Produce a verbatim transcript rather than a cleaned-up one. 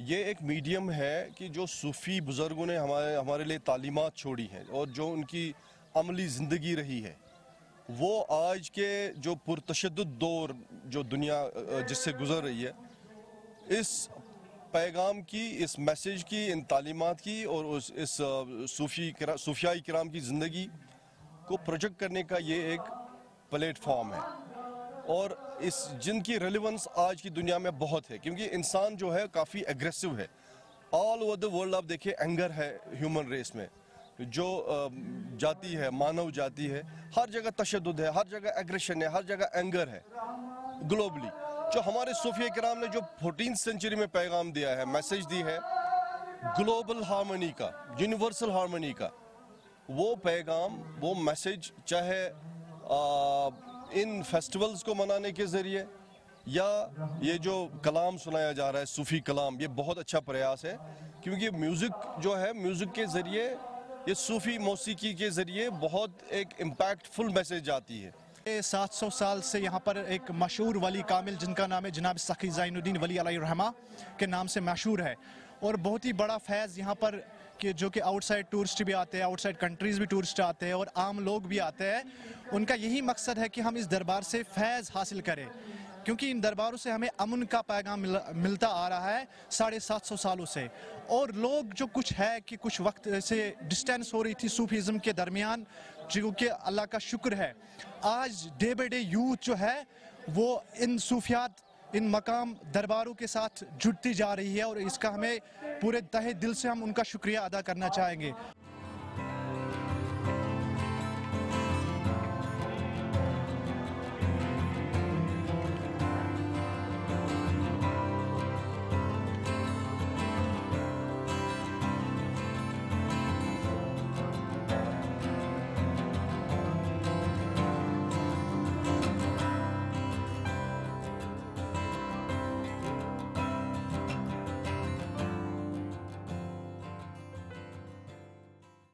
ये एक मीडियम है कि जो सूफ़ी बुज़ुर्गों ने हमारे हमारे लिए तालीमात छोड़ी हैं और जो उनकी अमली ज़िंदगी रही है, वो आज के जो पुरतशद्दुद दौर जो दुनिया जिससे गुज़र रही है, इस पैगाम की, इस मैसेज की, इन तालीमात की और उस इस सूफ़ी सूफियाई किराम की ज़िंदगी को प्रोजेक्ट करने का ये एक प्लेटफॉर्म है और इस जिनकी रेलेवेंस आज की दुनिया में बहुत है, क्योंकि इंसान जो है काफ़ी एग्रेसिव है। ऑल ओवर द वर्ल्ड आप देखिए एंगर है ह्यूमन रेस में, जो जाति है, मानव जाति है, हर जगह तशद्दुद है, हर जगह एग्रेशन है, हर जगह एंगर है ग्लोबली। जो हमारे सूफिया किराम ने जो फोर्टीन सेंचुरी में पैगाम दिया है, मैसेज दी है ग्लोबल हार्मनी का, यूनिवर्सल हार्मनी का, वो पैगाम, वो मैसेज चाहे आ, इन फेस्टिवल्स को मनाने के ज़रिए या ये जो कलाम सुनाया जा रहा है सूफ़ी कलाम, ये बहुत अच्छा प्रयास है, क्योंकि म्यूज़िक जो है, म्यूज़िक के ज़रिए, ये सूफ़ी मौसीकी के ज़रिए बहुत एक इम्पैक्टफुल मैसेज आती है। सात सौ साल से यहाँ पर एक मशहूर वली कामिल जिनका नाम है जनाब सखी ज़ैनुद्दीन वली अलैहिर्रहमा के नाम से मशहूर है और बहुत ही बड़ा फैज़ यहाँ पर कि जो कि आउटसाइड टूरिस्ट भी आते हैं, आउटसाइड कंट्रीज़ भी टूरिस्ट आते हैं और आम लोग भी आते हैं। उनका यही मकसद है कि हम इस दरबार से फैज़ हासिल करें, क्योंकि इन दरबारों से हमें अमन का पैगाम मिल, मिलता आ रहा है साढ़े सात सौ सालों से। और लोग जो कुछ है कि कुछ वक्त से डिस्टेंस हो रही थी सूफीज़म के दरमियान, जो कि अल्लाह का शुक्र है आज डे बाई डे यूथ जो है वो इन सूफियात, इन मकाम दरबारों के साथ जुड़ती जा रही है और इसका हमें पूरे तहे दिल से हम उनका शुक्रिया अदा करना चाहेंगे।